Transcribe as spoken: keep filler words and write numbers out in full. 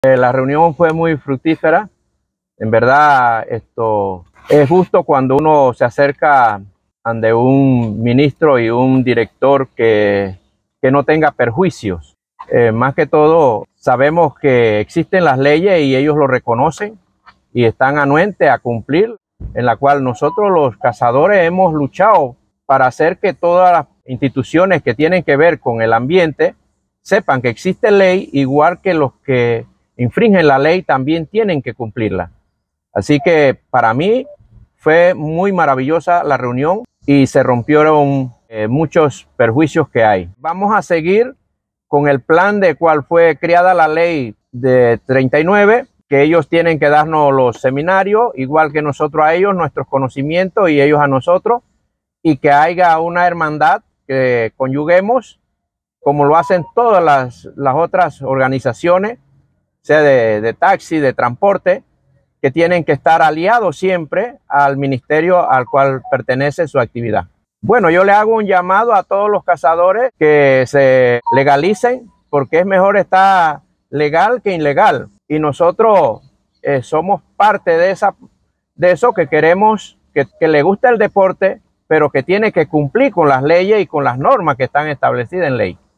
Eh, la reunión fue muy fructífera. En verdad, esto es justo cuando uno se acerca ante un ministro y un director que, que no tenga perjuicios. Eh, más que todo, sabemos que existen las leyes y ellos lo reconocen y están anuentes a cumplir, en la cual nosotros los cazadores hemos luchado para hacer que todas las instituciones que tienen que ver con el ambiente sepan que existe ley, igual que los que infringen la ley también tienen que cumplirla. Así que para mí fue muy maravillosa la reunión y se rompieron eh, muchos perjuicios que hay. Vamos a seguir con el plan de cuál fue creada la ley de treinta y nueve, que ellos tienen que darnos los seminarios, igual que nosotros a ellos, nuestros conocimientos y ellos a nosotros, y que haya una hermandad que conyuguemos, como lo hacen todas las, las otras organizaciones, sea de, de taxi, de transporte, que tienen que estar aliados siempre al ministerio al cual pertenece su actividad. Bueno, yo le hago un llamado a todos los cazadores que se legalicen, porque es mejor estar legal que ilegal. Y nosotros eh, somos parte de, esa, de eso que queremos, que, que le gusta el deporte, pero que tiene que cumplir con las leyes y con las normas que están establecidas en ley.